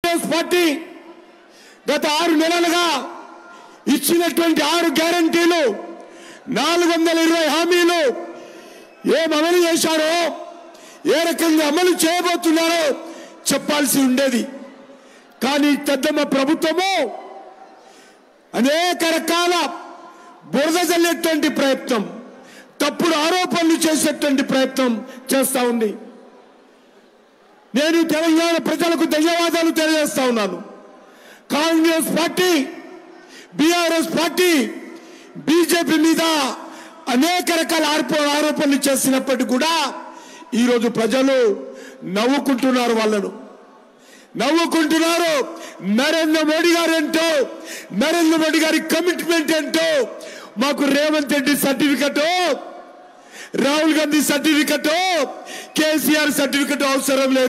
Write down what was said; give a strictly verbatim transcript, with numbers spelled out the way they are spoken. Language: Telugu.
కాంగ్రెస్ పార్టీ గత ఆరు నెలలుగా ఇచ్చినటువంటి ఆరు గ్యారంటీలు నాలుగు వందల ఇరవై హామీలు ఏం అమలు చేశారో ఏ రకంగా అమలు చేయబోతున్నారో చెప్పాల్సి ఉండేది. కానీ పెద్దమ్మ ప్రభుత్వము అనేక రకాల బురద జల్లేటువంటి ప్రయత్నం, తప్పుడు ఆరోపణలు చేసేటువంటి ప్రయత్నం చేస్తా ఉంది. నేను తెలంగాణ ప్రజలకు ధన్యవాదాలు తెలియజేస్తా ఉన్నాను. Congress party, BRS party BJP మీద అనేక రకాల ఆరోపణలు చేసినప్పటికీ కూడా ఈరోజు ప్రజలు నవ్వుకుంటున్నారు, వాళ్ళను నవ్వుకుంటున్నారు. నరేంద్ర మోడీ గారు ఏంటో, నరేంద్ర మోడీ గారి కమిట్మెంట్ ఏంటో, మాకు Revanth Reddy certificate, Rahul Gandhi certificate, KCR certificate అవసరం లేదు.